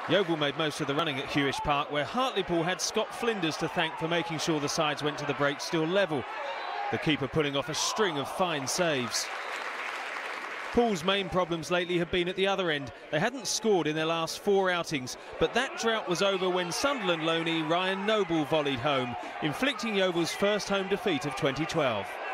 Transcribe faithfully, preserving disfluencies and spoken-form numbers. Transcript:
Yeovil made most of the running at Hewish Park, where Hartlepool had Scott Flinders to thank for making sure the sides went to the break still level. The keeper pulling off a string of fine saves. Pool's main problems lately have been at the other end. They hadn't scored in their last four outings, but that drought was over when Sunderland loanee Ryan Noble volleyed home, inflicting Yeovil's first home defeat of twenty twelve.